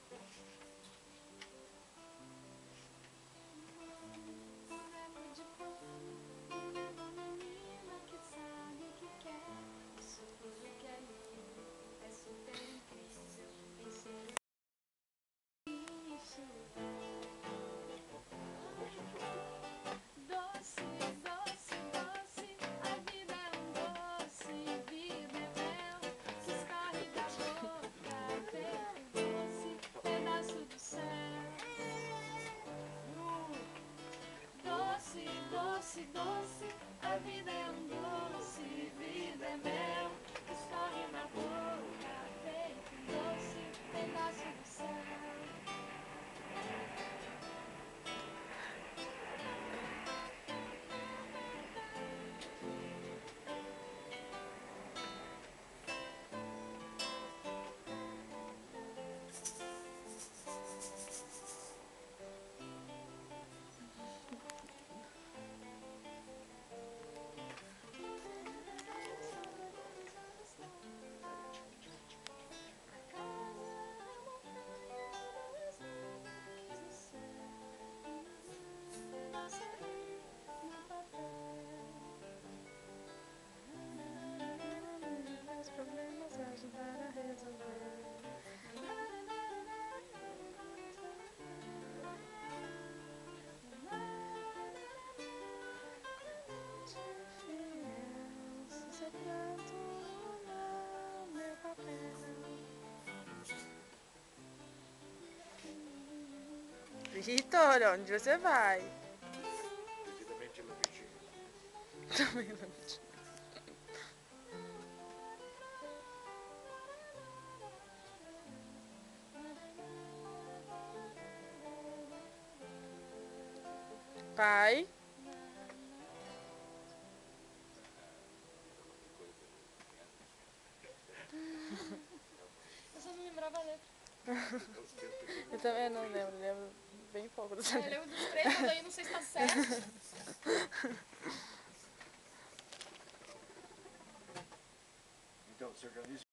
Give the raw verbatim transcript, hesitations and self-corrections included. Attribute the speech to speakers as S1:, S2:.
S1: Doce, doce, a vida é um doce, vida é mel que escorre na boca, feito um doce, pedaço do céu. Os problemas ajudar a resolver. Se eu planto no meu papel.
S2: Vitor, onde você vai?
S3: Devidamente iluminado.
S2: Também não. Pai?
S1: Eu só não lembrava a letra.
S2: Eu também não lembro, lembro bem pouco dessa
S1: Eu
S2: letra.
S1: lembro dos três, mas aí não sei se tá certo.
S3: Então, se organiza.